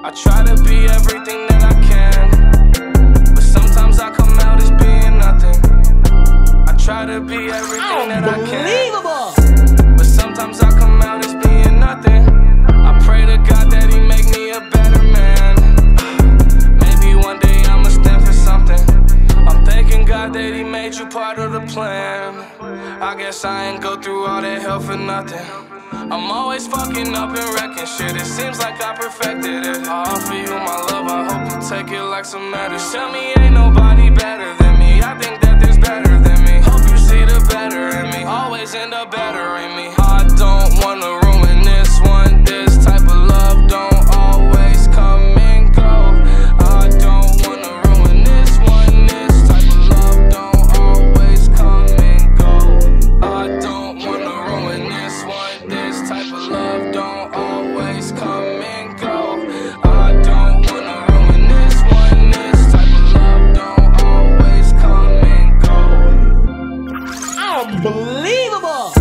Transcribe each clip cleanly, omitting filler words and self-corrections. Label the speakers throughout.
Speaker 1: I try to be everything that I can, but sometimes I come out as being nothing. I try to be everything that I can, but sometimes I come out as being nothing. I pray to God that He make me a better man. Maybe one day I'ma stand for something. I'm thanking God that He made you part of the plan. I guess I ain't go through all that hell for nothing. I'm always fucking up and wrecking shit. It seems like I perfected it. I offer you my love, I hope you take it like some medicine. Tell me ain't nobody better than me. I think that there's better than me. Hope you see the better in me. Always end up bettering me. I don't wanna ruin this one. This type of love don't always come and go. I don't wanna ruin this one. This type of love don't always come and go. I don't wanna ruin this one. This type of love don't always come and go. I don't wanna ruin this one. This type of love don't always come and go.
Speaker 2: Unbelievable!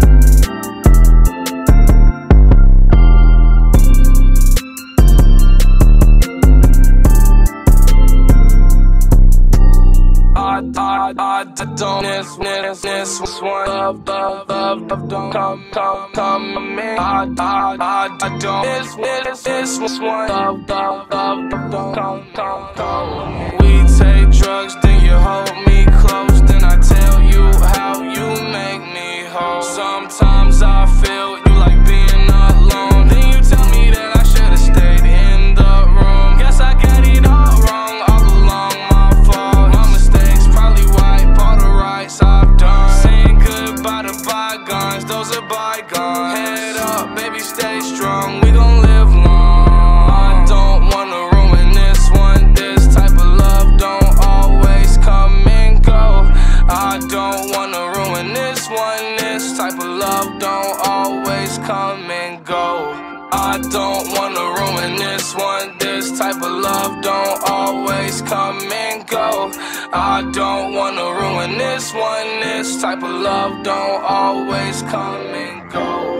Speaker 2: I don't this one love don't come to me. I don't this one love don't come. We take drugs, then you hold me close, then I tell you how you make me whole. Sometimes I feel you like being alone, then you tell me that I should've stayed in the room. Guess I got it all wrong all along, my fault. My mistakes probably wipe all the rights I've done. Saying goodbye to bygones, those are bygones. Head up, baby, stay strong, we gon' live long. I don't wanna ruin this one. This type of love don't always come and go. I don't wanna ruin this one. This type of love don't always come and go. I don't wanna ruin this one. This type of love don't always come and go. I don't wanna ruin this one. This type of love don't always come and go.